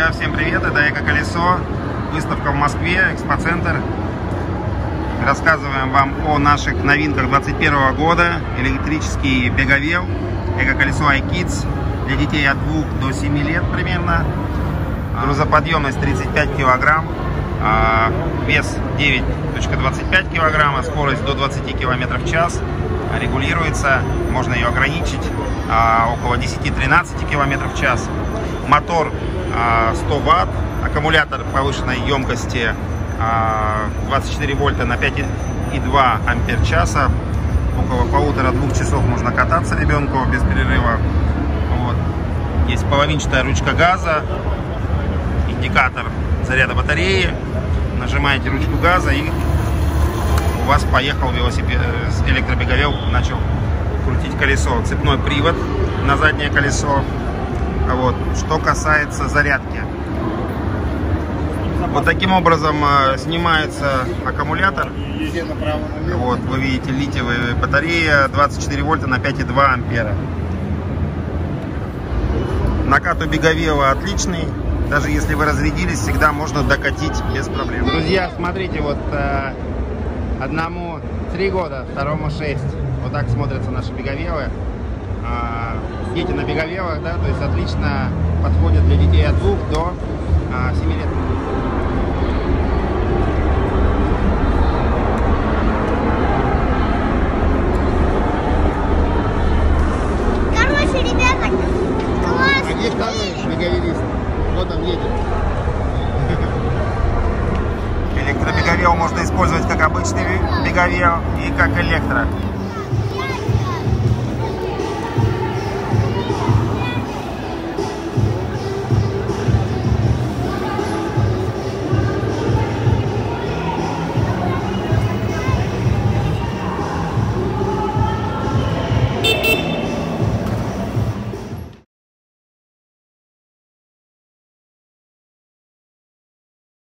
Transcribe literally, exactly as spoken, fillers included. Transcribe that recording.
Друзья, всем привет! Это Эко-колесо, выставка в Москве, экспоцентр. Рассказываем вам о наших новинках двадцать первого года. Электрический беговел, Эко-колесо iKids для детей от двух до семи лет примерно. Грузоподъемность тридцать пять килограмм, вес девять целых двадцать пять сотых килограмма, скорость до двадцати километров в час. Регулируется, можно ее ограничить около десяти-тринадцати километров в час. Мотор сто ватт, аккумулятор повышенной емкости двадцать четыре вольта на пять и два ампер часа. Около полутора-двух часов можно кататься ребенку без перерыва. Вот. Есть половинчатая ручка газа, индикатор заряда батареи. Нажимаете ручку газа, и у вас поехал велосипед, электробеговел, начал крутить колесо. Цепной привод на заднее колесо. Вот. Что касается зарядки, вот таким образом э, снимается аккумулятор. Вот, вы видите, литиевая батарея, двадцать четыре вольта на пять и два ампера. Накат у беговела отличный. Даже если вы разрядились, всегда можно докатить без проблем. Друзья, смотрите, вот э, одному три года, второму шесть. Вот так смотрятся наши беговелы. Э, дети на беговелах, да, то есть отлично подходят для детей от двух до э, семи лет. Короче, ребята, класс! А где второй беговелист? Вот он едет. Электробеговел можно использовать как обычный беговел и как электро.